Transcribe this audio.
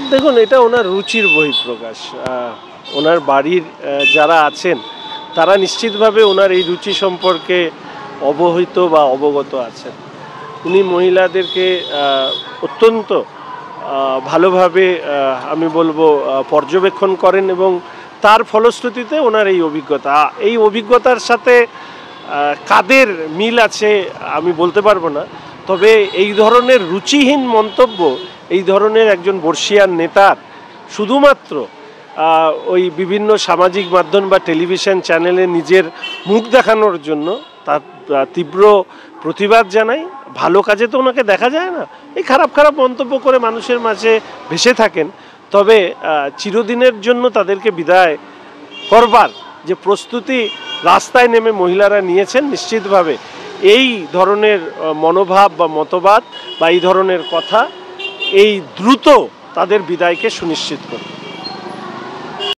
দেখুন, এটা ওনার রুচির বহিঃপ্রকাশ। ওনার বাড়ির যারা আছেন তারা নিশ্চিতভাবে ওনার এই রুচি সম্পর্কে অবহিত বা অবগত আছেন। উনি মহিলাদেরকে অত্যন্ত ভালোভাবে আমি বলবো পর্যবেক্ষণ করেন এবং তার ফলশ্রুতিতে ওনার এই অভিজ্ঞতার সাথে কাদের মিল আছে আমি বলতে পারবো না। তবে এই ধরনের রুচিহীন মন্তব্য এই ধরনের একজন বর্ষীয়ান নেতার শুধুমাত্র ওই বিভিন্ন সামাজিক মাধ্যম বা টেলিভিশন চ্যানেলে নিজের মুখ দেখানোর জন্য তার তীব্র প্রতিবাদ জানাই। ভালো কাজে তো ওনাকে দেখা যায় না, এই খারাপ খারাপ মন্তব্য করে মানুষের মাঝে ভেসে থাকেন। তবে চিরদিনের জন্য তাদেরকে বিদায় করবার যে প্রস্তুতি রাস্তায় নেমে মহিলারা নিয়েছেন, নিশ্চিতভাবে এই ধরনের মনোভাব বা মতবাদ বা এই ধরনের কথা এই দ্রুত তাদের বিদায়কে সুনিশ্চিত করবে।